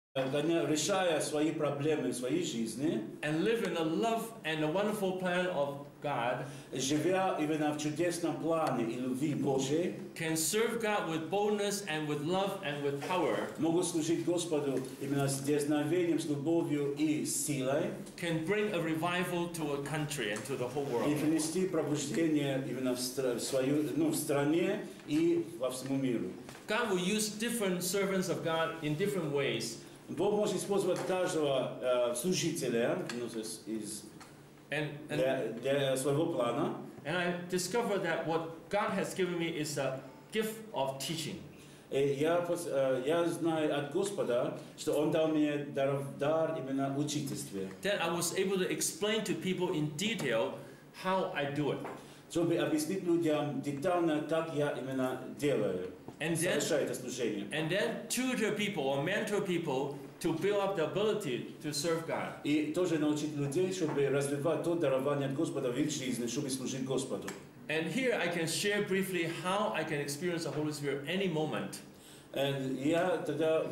решая свои проблемы в своей жизни, and live in the love and the wonderful plan of God, живя именно в чудесном плане и любви Божьей, can serve God with boldness and with love and with power, могут служить Господу именно с дерзновением, с любовью и с силой, can bring a revival to a country and to the whole и world. принести пробуждение именно в стране и во всему миру. God will use different servants of God in different ways. Бог может использовать каждого служителя для своего плана. And I discovered that what God has given me is a gift of teaching. Я знаю от Господа, что Он дал мне дар именно учительстве. That I was able to explain to people in detail how I do it. Чтобы объяснить людям детально, как я именно делаю, совершаю это служение. And then tutor people or mentor people to build up the ability to serve God. И тоже научить людей, чтобы развивать то дарование от Господа в их жизни, чтобы служить Господу. And here I can share briefly how I can experience the Holy Spirit any moment. Я тогда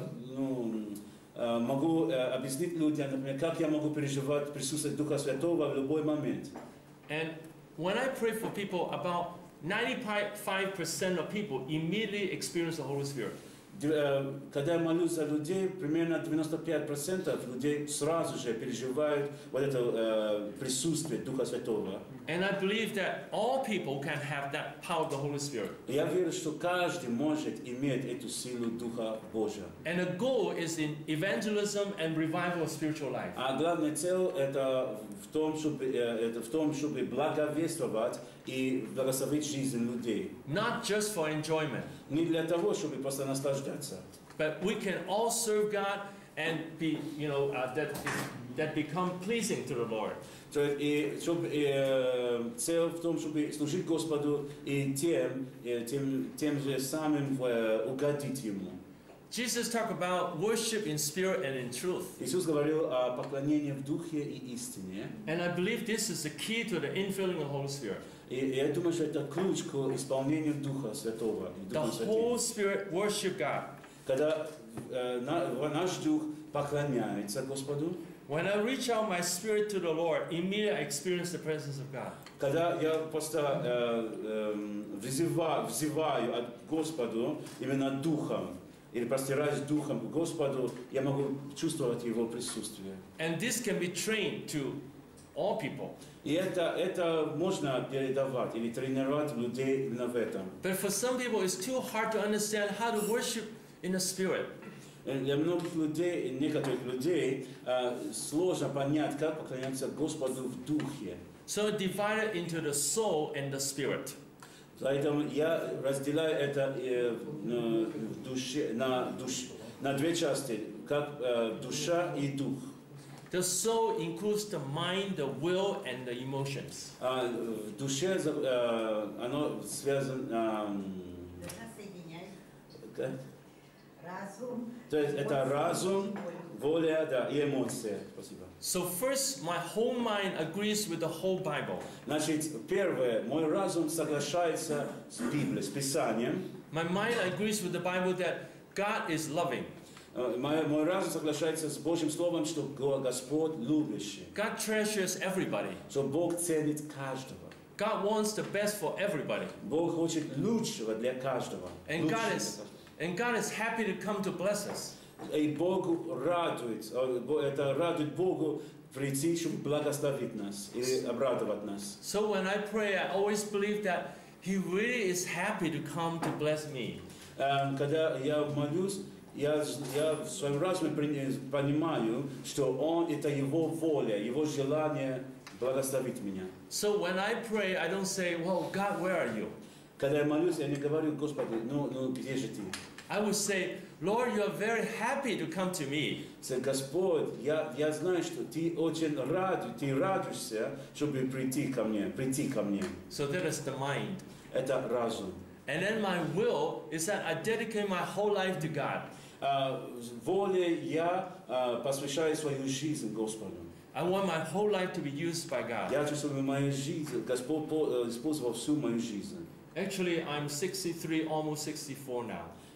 могу объяснить людям, например, как я могу переживать присутствие Духа Святого в любой момент. And when I pray for people, about 95% of people immediately experience the Holy Spirit. Когда я молюсь за людей, примерно 95% людей сразу же переживают вот это присутствие Духа Святого. And I believe that all people can have that power of the Holy Spirit. Я верю, что каждый может иметь эту силу Духа Божия. And the goal is in evangelism and revival of spiritual life. А главная цель это в том, чтобы благовествовать и благословить жизнь людей. Not just for enjoyment. Не для того, чтобы просто наслаждаться. But we can all serve God and be, that become pleasing to the Lord. И цель в том, чтобы служить Господу и тем же самым угодить Ему. Jesus talked about worship in spirit and in truth. Иисус говорил о поклонении в духе и истине. And I believe this is the key to the infilling of the Holy Spirit. И я думаю, что это ключ к исполнению Духа Святого. The whole Spirit worship God. Когда наш дух поклоняется Господу. When I reach out my spirit to the Lord, immediately I experience the presence of God. Когда я просто взываю от Господу именно духом, или простираюсь духом к Господу, я могу чувствовать Его присутствие. And this can be trained to all people. И это можно передавать или тренировать людей именно в этом. But for some people, it's too hard to understand how to worship in the Spirit. Для многих людей, некоторых людей, сложно понять, как поклоняться Господу в духе. So divided into the soul and the spirit. Поэтому я разделяю это на две части, как душа и дух. The soul includes the mind, the will, and the emotions. В душе оно связано. Разум. То есть это разум, воля, да, и эмоции. Спасибо. So first, my whole mind agrees with the whole Bible. Значит, первое, мой разум соглашается с Библией, с Писанием. My mind agrees with the Bible that God is loving. Мой разум соглашается с Божьим Словом, что Господь любящий. God treasures everybody. Что Бог ценит каждого. God wants the best for everybody. Бог хочет лучшего для каждого. And God is happy to come to bless us. И Богу радует, это радует Богу прийти, чтобы благословить нас и обрадовать нас. So when I pray, I always believe that He really is happy to come to bless me. Когда я молюсь, я в своем разуме понимаю, что Он это Его воля, Его желание благословить меня. So when I pray, I don't say, "Well, God, where are you?" Когда я молюсь, я не говорю, Господи, ну где же ты? I would say, Lord, you are very happy to come to me. Господь, я знаю, что ты очень ты радуешься, чтобы прийти ко мне. So that is the mind. Это разум. And then my will is that I dedicate my whole life to God. Волей я посвящаю свою жизнь Господу. I want my whole life to be used by God. Я хочу, чтобы моя жизнь, Господь использовал всю мою жизнь. Actually, I'm 63, almost 64 now.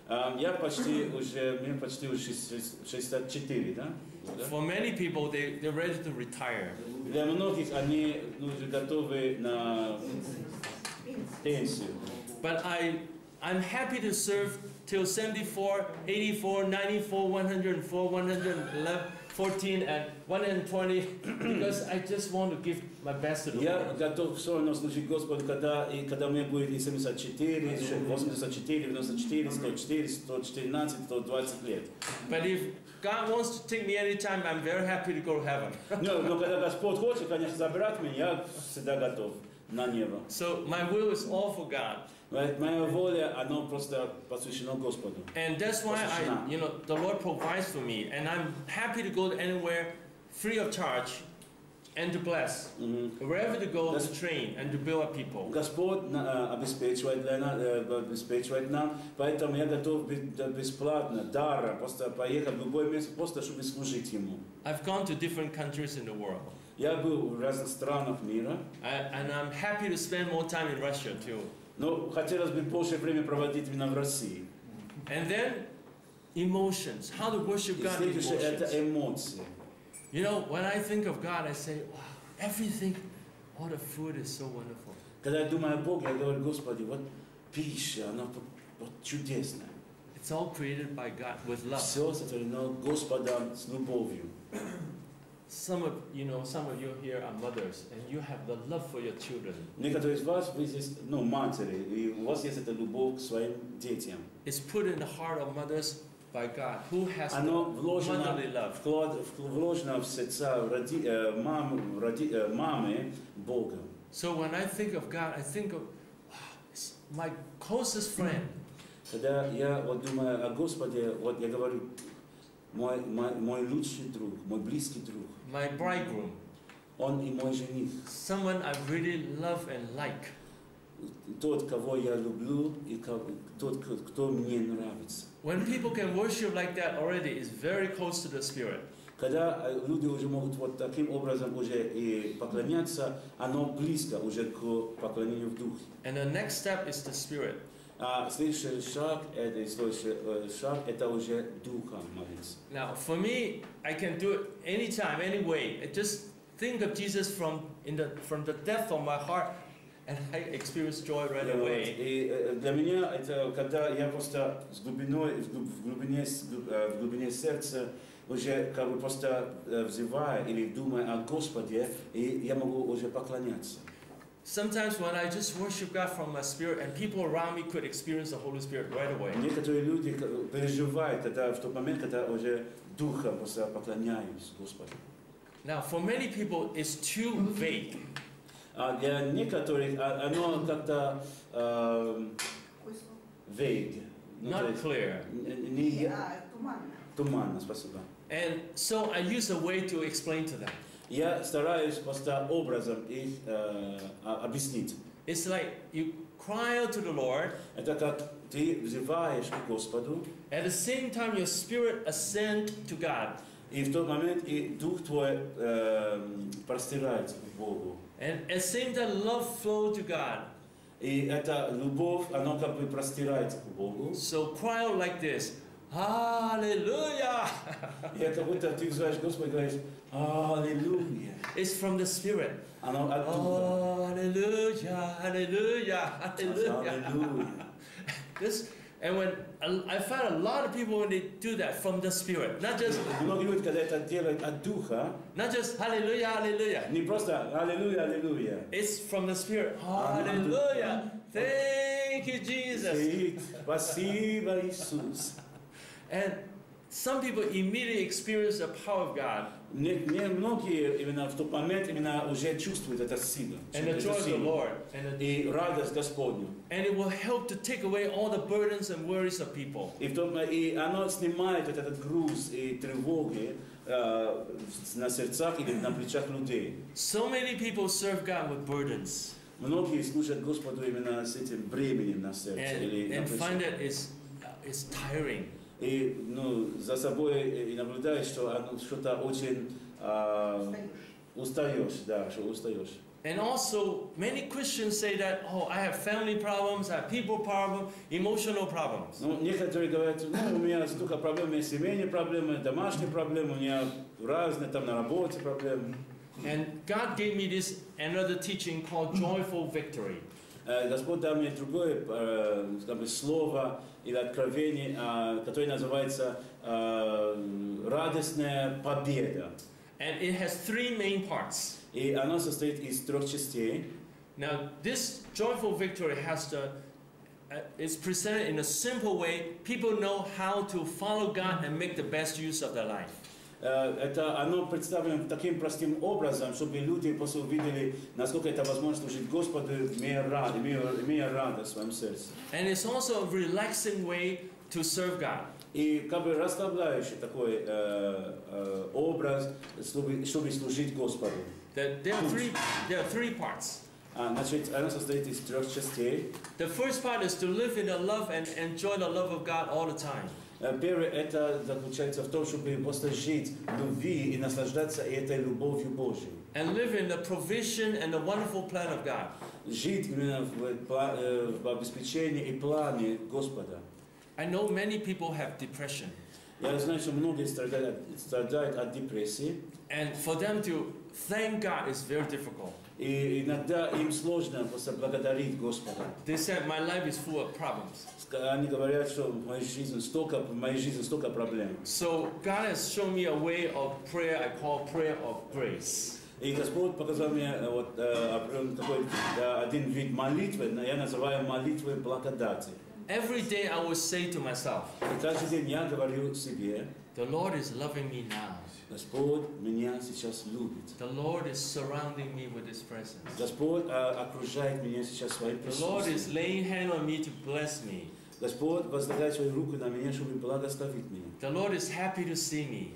Я мне почти уже 64, да? For many people, they're ready to retire. Для многих они уже готовы на пенсию. But I'm happy to serve till 74, 84, 94, 104, 111, 14, and 120 because I just want to give my best to the Я Lord. готов все равно служить Господу, когда мне будет и 74, 84, 94, 104, 114, 120 лет. But if God wants to take me anytime, I'm very happy to go to heaven. Но когда Господь хочет, конечно, забрать меня, я всегда готов на небо. So my will is all for God. Моя воля, она просто посвящена Господу. And that's why the Lord provides for me, and I'm happy to go anywhere free of charge and to bless. Wherever to go to train and to build up people. Господь обеспечивает нам, поэтому я готов бесплатно, даром, просто поехать в любое место, просто чтобы служить Ему. I've gone to different countries in the world. Я был в разных странах мира. And I'm happy to spend more time in Russia too. Но хотелось бы больше времени проводить именно в России. And then emotions, how to worship И God in следующее – это emotions. эмоции. You know, when I think of God, I say, wow, everything, all the food is so wonderful. Когда я думаю о Боге, я говорю: Господи, вот пища, она вот чудесная. It's all created by God with love. Все сотворено Господом с любовью. Some of you here are mothers, and you have the love for your children. Некоторые из вас, вы здесь, матери, и у вас есть эта любовь к своим детям. It's put in the heart of mothers by God, who has Оно motherly love. вложено в сердца мамы Бога. So when I think of God, I think of, wow, it's my closest friend. Когда я вот думаю о Господе, вот я говорю: мой лучший друг, мой близкий друг. My bridegroom. Он и мой жених. Someone I really love and like. Тот, кого я люблю, и тот, кто мне нравится. When people can worship like that already, it's very close to the Spirit. Когда люди уже могут вот таким образом уже и поклоняться, оно близко уже к поклонению в духе. And the next step is the Spirit. А следующий шаг это уже духом молиться. Now, for me, I can do it anytime, any way. I just think of Jesus from the depth of my heart, and I experience joy right away. И для меня это когда я просто в глубине сердца уже как бы просто взываю или думаю о Господе, и я могу уже поклоняться. Sometimes when I just worship God from my spirit, and people around me could experience the Holy Spirit right away. Некоторые люди переживают это в тот момент, когда уже духом просто поклоняюсь Господу. Now, for many people, it's too vague. А для некоторых оно как-то vague, Not clear. не туманно, спасибо. And so I use a way to explain to them. Я стараюсь просто образом их объяснить. It's like you cry out to the Lord. Это как ты взываешь к Господу. At the same time, your spirit ascends to God. И в тот момент и дух твой простирается к Богу. And at the same time, love flows to God. И эта любовь, она как бы простирается к Богу. So cry out like this. Hallelujah! И это будто ты взываешь к Господу и говоришь: Аллилуйя. It's from the Spirit. Оно от духа. Hallelujah! Hallelujah! Hallelujah! Аллилуйя. And when I find a lot of people when they do that from the Spirit, not just Многие люди, когда это делают от духа, not just Hallelujah! Hallelujah! не просто Аллилуйя, Аллилуйя. It's from the Spirit. Hallelujah! Thank you, Jesus! Спасибо, Иисус. And some people immediately experience the power of God. Многие именно в тот момент именно уже чувствуют эту силу. And the joy of the Lord. И радость Господню. And it will help to take away all the burdens and worries of people. И оно снимает этот груз и тревоги на сердцах или на плечах людей. So many people serve God with burdens. Многие служат Господу именно с этим бременем на сердце или на And find плечах. that it's tiring. И за собой и наблюдаешь, что что-то очень устаешь, да, что устаешь. And also, many Christians say that, oh, I have family problems, I have people problems, emotional problems. Ну, некоторые говорят, ну, у меня столько проблем, у меня семейные проблемы, домашние проблемы, у меня разные, там на работе проблемы. And God gave me this another teaching called joyful victory. Господь дал мне другое как бы, слово или откровение, которое называется «радостная победа». And it has three main parts. И оно состоит из 3 частей. Now, this joyful victory has it's presented in a simple way. People know how to follow God and make the best use of their life. Это оно представлено таким простым образом, чтобы люди просто увидели, насколько это возможно служить Господу, имея радость в своем сердце. And it's also a relaxing way to serve God. И как бы расслабляющий такой образ, чтобы служить Господу. There are three parts. Значит, оно состоит из 3 частей. The first part is to live in the love and enjoy the love of God all the time. Первое это заключается в том, чтобы просто жить в любви и наслаждаться этой любовью Божьей. And live in the provision and the wonderful plan of God. Жить именно в обеспечении и плане Господа. I know many people have depression. Я знаю, что многие страдают от депрессии. And for them to thank God is very difficult. И иногда им сложно просто благодарить Господа. They said, my life is full of problems. Они говорят, что в моей жизни столько проблем. So God has shown me a way of prayer I call prayer of grace. И Господь показал мне вот такой один вид молитвы, я называю молитвой благодати. Every day I will say to myself, И каждый день я говорю себе, the Lord is loving me now. Господь меня сейчас любит. The Lord is surrounding me with His presence. Господь окружает меня сейчас своим The Lord присутствием. is laying hand on me to bless me. Господь возлагает свою руку на меня, чтобы благословить меня. The Lord is happy to see me.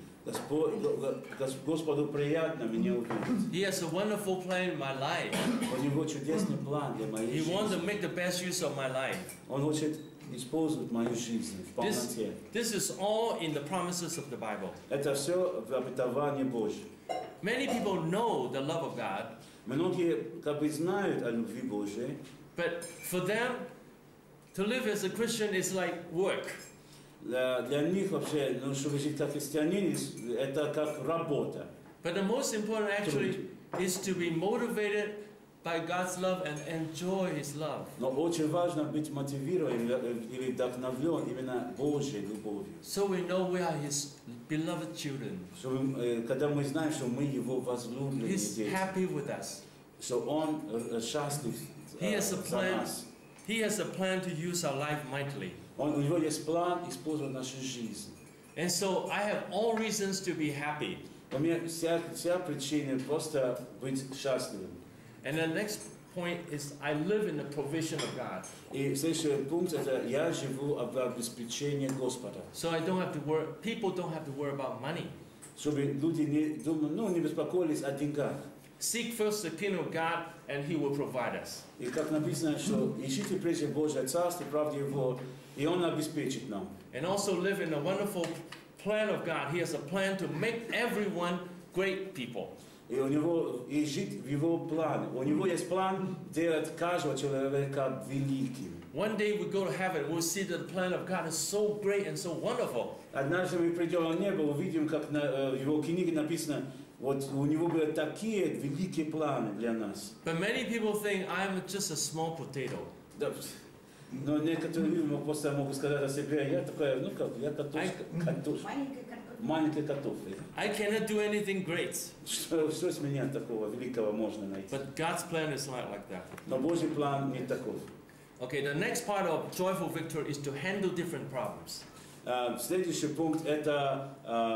Господу приятно меня увидеть. He has a wonderful plan in my life. У Него чудесный план для моей He wants to жизни. make the best use of my life. Он хочет использовать мою жизнь в полноте. This is all in the promises of the Bible. Это все в обетовании Божьем. Many people know the love of God, Многие как бы знают о любви Божьей, but for them, to live as a Christian is like work. для них вообще, чтобы жить как христианин, это как работа. But the most important actually is to be motivated by God's love and enjoy His love. Но очень важно быть мотивирован или вдохновлен именно Божьей любовью. So we know we are His beloved children. Чтобы, когда мы знаем, что мы Его возлюбленные He's дети, happy with us. что Он счастлив He has a за plan. нас. He has a plan to use our life mightily. У Него есть план использовать нашу жизнь. And so I have all reasons to be happy. У меня вся причина просто быть счастливым. And the next point is I live in the provision of God. И следующий пункт это я живу в обеспечении Господа. So I don't have to worry, people don't have to worry about money. Чтобы люди не беспокоились о деньгах. Seek first the kingdom of God and He will provide us. И как написано, что ищите прежде Божье Царство, правду Его, и Он обеспечит нам. And also live in the wonderful plan of God. He has a plan to make everyone great people. И у него и жить в Его плане. У Него есть план делать каждого человека великим. One day we go to heaven, we'll see that the plan of God is so great and so wonderful. Однажды мы придем на небо, увидим, как в Его книге написано, вот у Него были такие великие планы для нас. But many people think I'm just a small potato. Да, но некоторые люди просто могут сказать о себе, я такая, я картошка, маленькая картофель. I cannot do anything great. Что с меня такого великого можно найти? But God's plan is not like that. Но Божий план не таков. Okay, the next part of joyful victory is to handle different problems. Следующий пункт это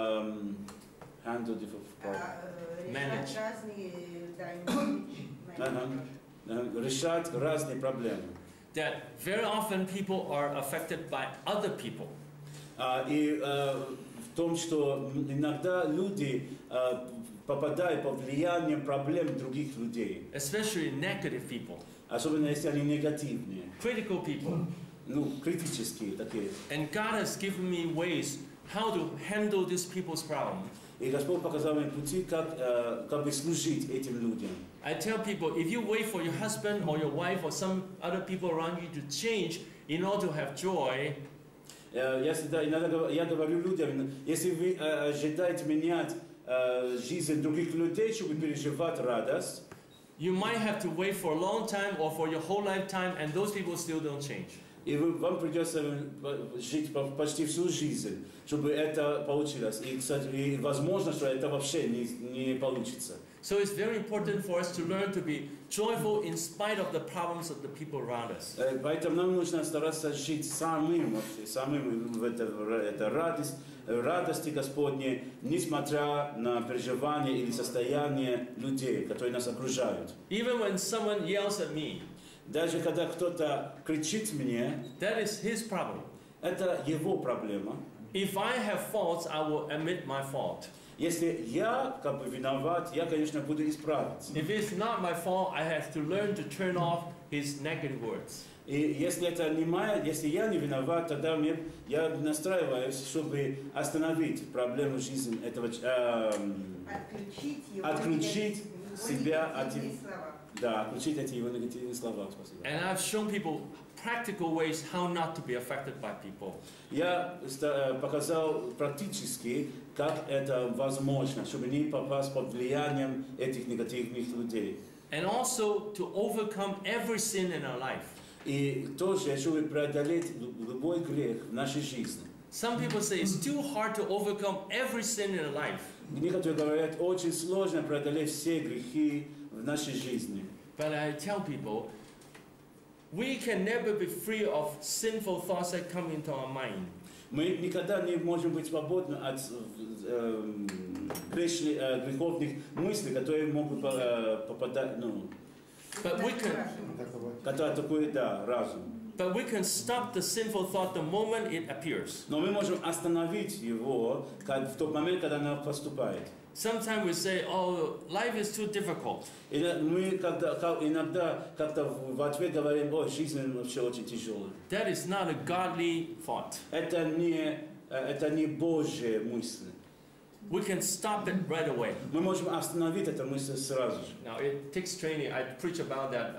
handle different problems. Manage. Решать разные проблемы. That very often people are affected by other people. И в том, что иногда люди попадают под влиянием проблем других людей. Especially negative people. Особенно если они негативные. Critical people. Критические такие. And God has given me ways how to handle these people's problem. И Господь показал мне пути, как бы служить этим людям. I tell people, if you wait for your husband or your wife or some other people around you to change in order to have joy, Я всегда, иногда я говорю людям, если вы ожидаете менять жизнь других людей, чтобы переживать радость, you might have to wait for a long time or for your whole lifetime, and those people still don't change. и вам придется жить почти всю жизнь, чтобы это получилось. И, кстати, и возможно, что это вообще не получится. So it's very important for us to learn to be joyful in spite of the problems of the people around us. Поэтому нам нужно стараться жить самым в это радости Господней, несмотря на переживания или состояние людей, которые нас окружают. Even when someone yells at me, Даже когда кто-то кричит мне, that is his problem. это его проблема. If I have faults, I will admit my fault. Если я как бы виноват, я, конечно, буду исправить. If it's not my fault, I have to learn to turn off his negative words. И если это не моя, если я не виноват, тогда я настраиваюсь, чтобы остановить проблему жизни этого, отключить себя от отключить эти его негативные слова. Спасибо. And I've shown people practical ways how not to be affected by people. Я показал практически, как это возможно, чтобы не попасть под влиянием этих негативных людей. And also to overcome every sin in our life. И тоже, чтобы преодолеть любой грех в нашей жизни. Some people say it's too hard to overcome every sin in our life. Некоторые говорят, очень сложно преодолеть все грехи в нашей жизни. But I tell people, we can never be free of sinful thoughts that come into our mind. Мы никогда не можем быть свободны от греховных мыслей, которые могут попадать, But we can, которые атакуют, разум. but we can stop the sinful thought the moment it appears. Но мы можем остановить его в тот момент, когда оно поступает. Sometimes we say, oh, life is too difficult. И мы иногда как-то в ответ говорим, ой, жизнь вообще очень тяжелая. That is not a godly thought. Это не Божья мысль. We can stop it right away. Мы можем остановить эту мысль сразу же. Now it takes training. I preach about that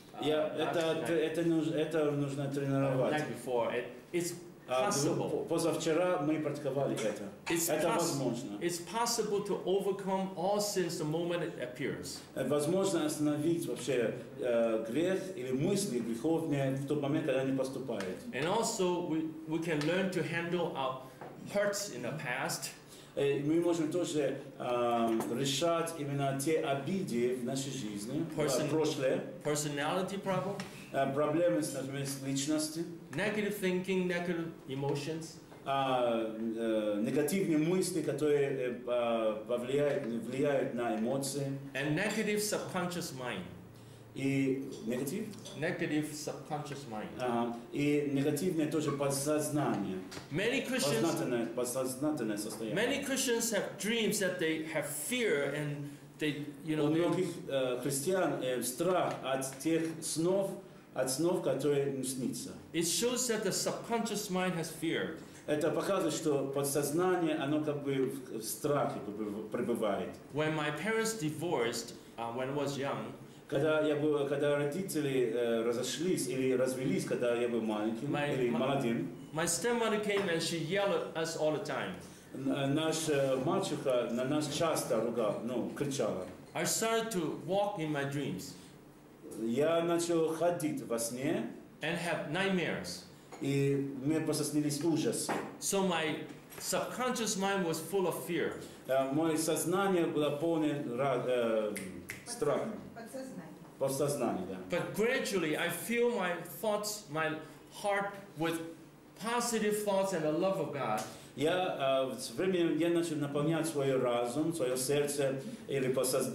Это нужно the тренировать. night before. It's possible. Позавчера мы практиковали это. Это возможно. It's possible to overcome all sins the moment it appears. Возможно остановить вообще грех или мысли греховные в тот момент, когда они поступают. And also we can learn to handle our hurts in the past. Мы можем тоже решать именно те обиды в нашей жизни, прошлое, Personality problem, проблемы с личностью, negative thinking, negative emotions. негативные мысли, которые влияют на эмоции. And negative subconscious mind. И Negative subconscious mind. И негативное тоже подсознание. Many Подсознательное состояние. Many Christians have dreams that they have fear and they, У многих христиан страх от тех снов, которые им снится. it shows that the subconscious mind has fear. Это показывает, что подсознание, оно как бы в страхе пребывает. When my parents divorced when I was young, Когда родители разошлись или развелись, когда я был маленьким или молодым, my stepmother came and she yelled at us all the time. Наша мачеха на нас часто кричала. I started to walk in my dreams Я начал ходить во сне, and have nightmares. и мне просто снились ужасы. So my subconscious mind was full of fear. Мое сознание было полное страха. Подсознание, да. But gradually I fill my thoughts, my heart with positive thoughts and the love of God. С временем я начал наполнять свой разум, свое сердце, или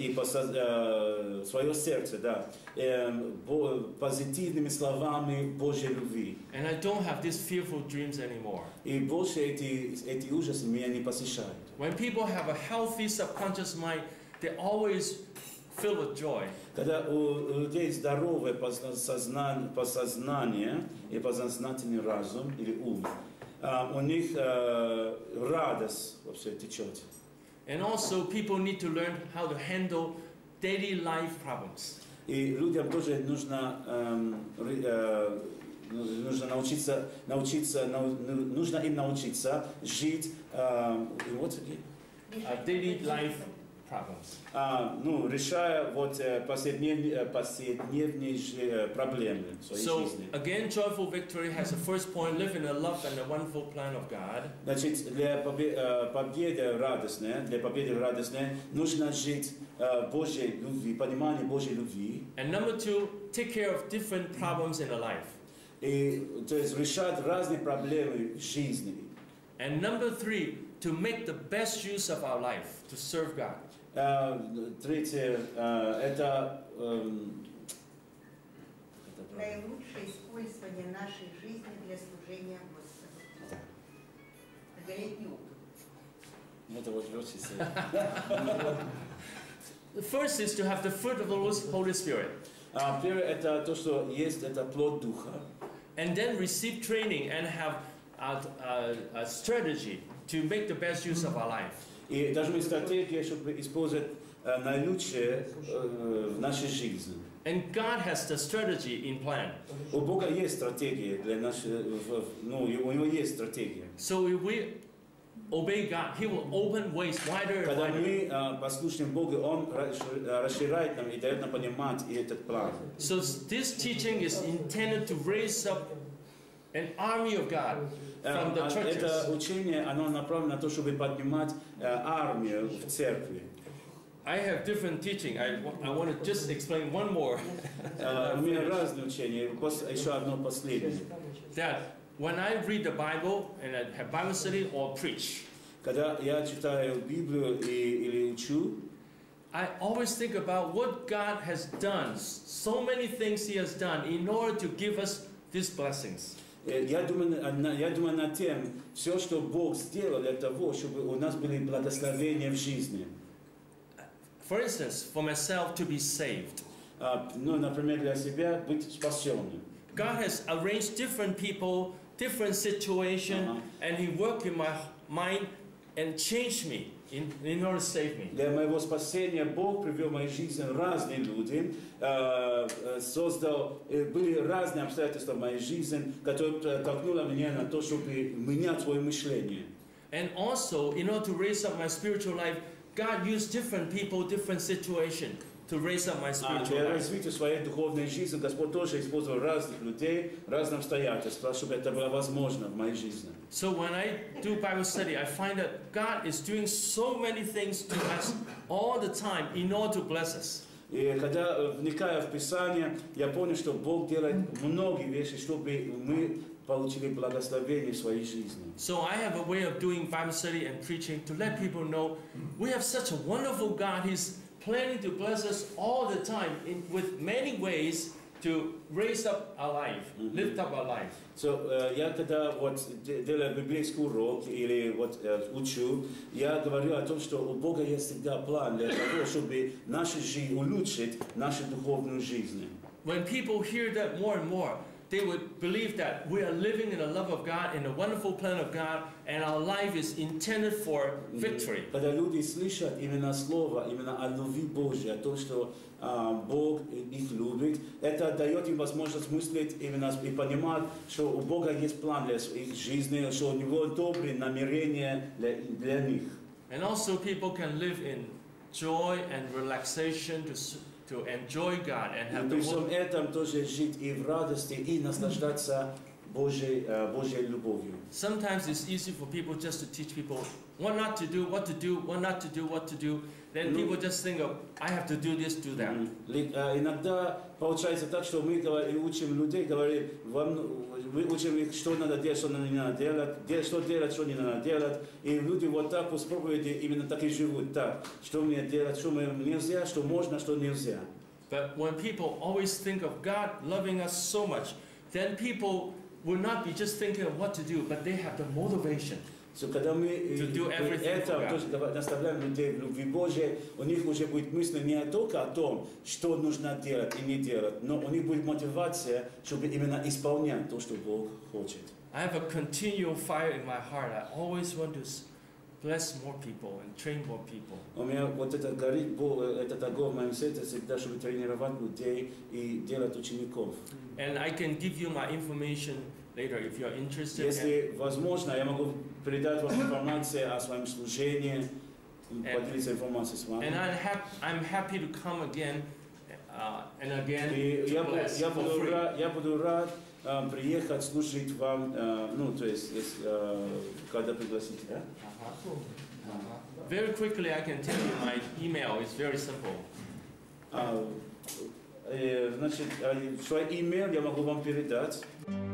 свое сердце, позитивными словами Божьей любви. And I don't have these fearful dreams anymore. И больше эти ужасы меня не посещают. When people have a healthy subconscious mind, they always filled with joy. Когда у людей здоровое подсознание и подсознательный разум или ум, у них радость во все течет. And also, people need to learn how to handle daily life problems. И людям тоже нужно нужно им научиться жить Daily life problems. решая повседневные проблемы в своей So, жизни. again, Joyful Victory has a first point, live in the love and the wonderful plan of God. Значит, для победы радостной нужно жить Божьей любви, понимание Божьей любви. And number two, take care of different problems in the life. И, то есть решать разные проблемы в жизни. And number three, to make the best use of our life to serve God. Третье, это Наилучшее использование нашей жизни для служения Господу. Многолетний опыт. это вот очень The first is to have the fruit of the Holy Spirit. Первое, это то, что есть, это плод Духа. And then receive training and have a strategy to make the best use of our life. И должна быть стратегия, чтобы использовать наилучшее в нашей жизни. And God has the strategy in plan. У Бога есть стратегия для нашей, у Него есть стратегия. So if we obey God, He will open ways wider and Когда wider. мы послушаем Бога, Он расширяет нам и дает нам понимать и этот план. So this teaching is intended to raise up an army of God from the Это churches. учение, оно направлено на то, чтобы поднимать армию в церкви. I have different teaching. I want to just explain one more. У меня разные учения. Еще одно последнее. That when I read the Bible and I have Bible study or preach, Когда я читаю Библию или учу, I always think about what God has done. So many things He has done in order to give us these blessings. я думаю над тем, все, что Бог сделал для того, чтобы у нас были благословения в жизни. For instance, for myself to be saved. Например, для себя быть спасенным. God has arranged different people, different situation, and He worked in my mind and changed me in order to save me. Для моего спасения Бог привел в мою жизнь разные люди, были разные обстоятельства в моей жизни, которые толкнули меня на то, чтобы менять свое мышление. And also, in order to raise up my spiritual life, God used different people, different situation to raise up my spiritual Для life. развития своей духовной жизни Господь тоже использовал разных людей, разные обстоятельства, чтобы это было возможно в моей жизни. So when I do Bible study, I find that God is doing so many things to us all the time in order to bless us. И когда вникая в Писание, я понял, что Бог делает многие вещи, чтобы мы получили благословение в своей жизни. So I have a way of doing Bible study and preaching to let people know we have such a wonderful God. He's planning to bless us all the time with many ways to raise up our life, lift up our life. So, я когда делаю библейский урок или учу, я говорю о том, что у Бога есть всегда план для того, чтобы нашу жизнь улучшить, нашу духовную жизнь. When people hear that more and more, they would believe that we are living in the love of God, in the wonderful plan of God, and our life is intended for victory. Когда люди слышат именно слово, именно о любви Божьей, о том, что Бог их любит, это дает им возможность мыслить именно и понимать, что у Бога есть план для их жизни, что у Него добрые намерения для них. And also people can live in joy and relaxation to enjoy God and have При the всем whole. этом тоже жить и в радости, и наслаждаться Божьей любовью. Sometimes it's easy for people just to teach people what not to do, what to do, what not to do, what to do. Then people just think of, I have to do this, do that. Иногда получается так, что мы учим людей, говорим, мы учим их, что надо делать, что не надо делать, что делать, что не надо делать. И люди вот так по проповеди именно так и живут. Так, что мне делать, что мне нельзя, что можно, что нельзя. But when people always think of God loving us so much, then people will not be just thinking of what to do, but they have the motivation. So, когда мы это тоже наставляем людей в любви Божьей, у них уже будет мысль не только о том, что нужно делать и не делать, но у них будет мотивация, чтобы именно исполнять то, что Бог хочет. I have a continual fire in my heart. I always want to bless more people and train more people. У меня вот это горит, этот огонь в моем сердце всегда, чтобы тренировать людей и делать учеников. And I can give you my information later if you're interested. Если возможно, я могу передать вам информацию о своем служении, поделиться информацией с вами. And I'm happy to come again and again И to bless я for free. буду рад приехать служить вам, ну, то есть, когда пригласите, да? Very quickly, I can tell you my email is very simple. Значит, свой имейл я могу вам передать.